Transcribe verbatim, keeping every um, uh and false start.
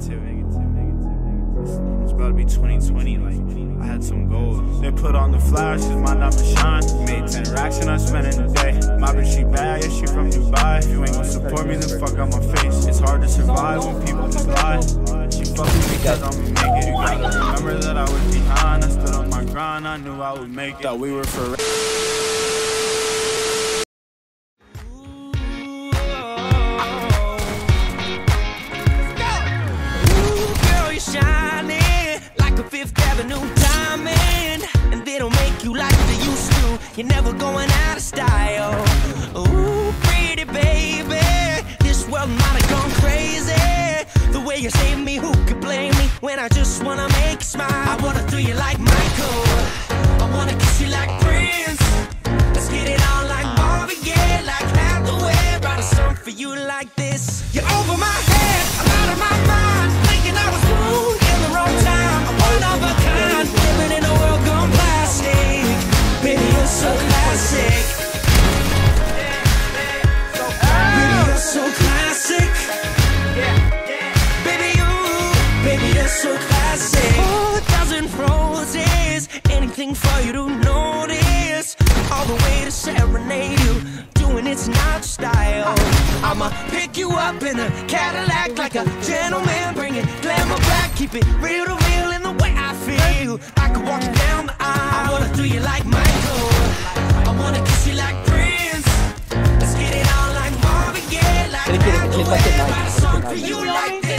negative. It's about to be twenty twenty, like, I had some goals. They put on the flashes, my diamond shine. Made ten racks and I spent in a day. My bitch, she bad, yeah, she from Dubai. If you ain't gon' support me, then fuck out my face. It's hard to survive when people just lie. She fucking me cause I'ma make it. You gotta remember that I was behind. I stood on my grind, I knew I would make it. Thought we were for you're never going out of style. Ooh, pretty baby, this world might have gone crazy. The way you saved me, who could blame me when I just wanna make you smile? I wanna throw you like Michael, I wanna kiss you like Prince. Let's get it on like Marvin Gaye, like Hathaway. Write a song for you like this. You're over my head, I'm out of my mind, thinking I was wrong in the wrong time. I'm one of a kind, living in a world gone plastic. Baby, you're so classic. Baby, you're so classic. Baby, you, baby, you're so classic. Oh, a dozen roses, anything for you to notice. All the way to serenade you, doing it's not style. I'ma pick you up in a Cadillac like a gentleman, bring it glamour back, keep it real to real in the way I feel. I could walk you down the aisle. I wanna do you like Michael, I wanna kiss you like Prince. Let's get it on like Marvin Gaye, like Hathaway. Write a song for you like this.